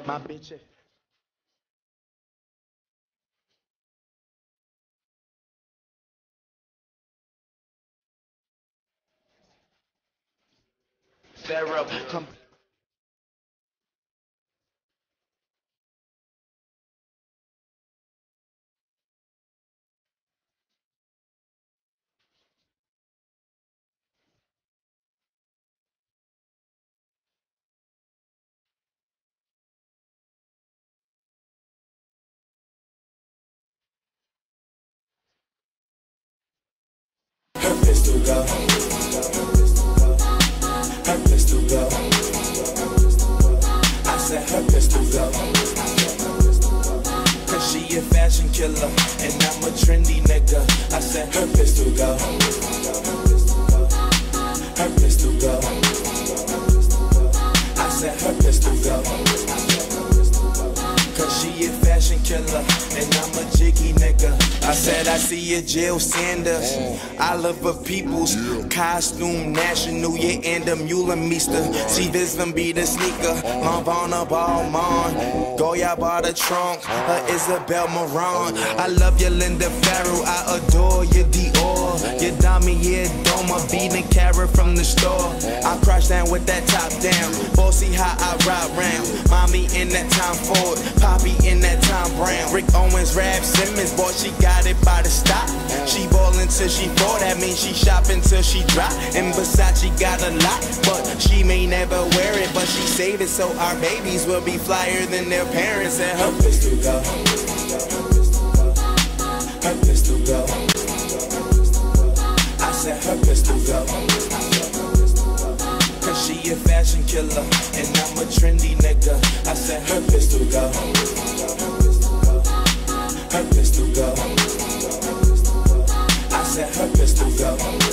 My bitch. Sarah, come. Her pistol go. Her pistol go. I said her pistol go. Cause she a fashion killer and I'm a trendy nigga. I said her pistol go. Her pistol go. I said her pistol go. Cause she a fashion killer and I'm a jiggy nigga. I said I see a Jill Sanders. I love her people's costume national, yeah, and a mule meester. See this one be the sneaker. Lavana Balmain, Goya by the trunk, Isabel Marant. I love your Linda Farrow, I adore your Dior. Your Damier Doma, beating carrot from the store. I crash down with that top down. Bossy how I ride round. Mommy in that Tom Ford, Poppy in that Tom Brown. Rick Owens, Rap Simmons, boy, she got it by the stop. She ballin' till she fall, that means she shopping till she drop. And Versace got a lot, but she may never wear it. But she save it so our babies will be flyer than their parents. And her pistol go. Her pistol go. I said her pistol go. Cause she a fashion killer and I'm a trendy nigga. I said her pistol go. Her pistol go. I said her pistol go.